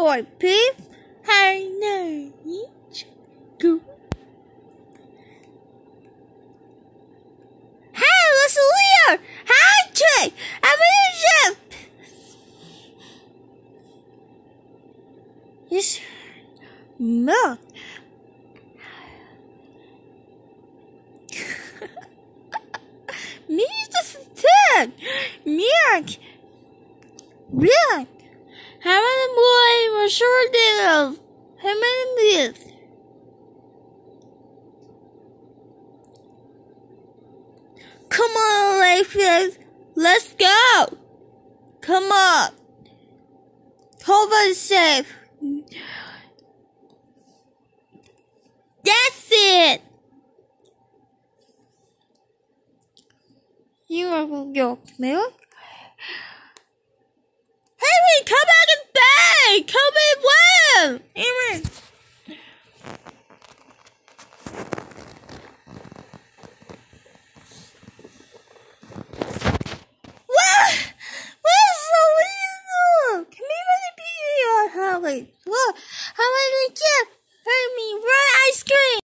for peace. I know each go. Hey, listen here. Hi, Trey. I'm in the ship. Yes, milk. Me just said milk. Milk. How many boys were sure of? How many minutes? Come on, Layfield. Let's go. Come on. Hold on safe. That's it. You are your milk? Henry, come back and bang! Come in well! Henry! What? What's the reason? Come here, let me be your Harry. Look, how many kids?